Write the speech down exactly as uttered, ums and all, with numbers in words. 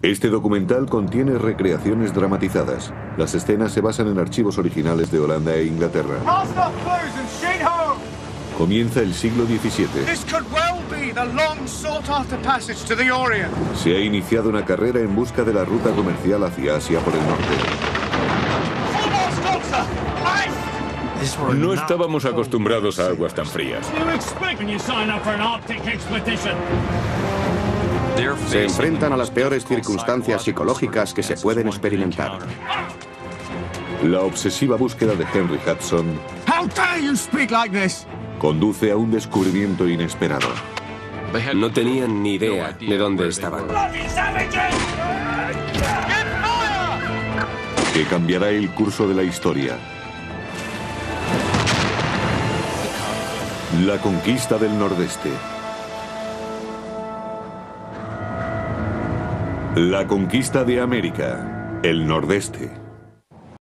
Este documental contiene recreaciones dramatizadas. Las escenas se basan en archivos originales de Holanda e Inglaterra. Comienza el siglo diecisiete. Se ha iniciado una carrera en busca de la ruta comercial hacia Asia por el norte. No estábamos acostumbrados a aguas tan frías. Se enfrentan a las peores circunstancias psicológicas que se pueden experimentar. La obsesiva búsqueda de Henry Hudson conduce a un descubrimiento inesperado. No tenían ni idea de dónde estaban. Que cambiará el curso de la historia. La conquista del Nordeste. La conquista de América, el Nordeste.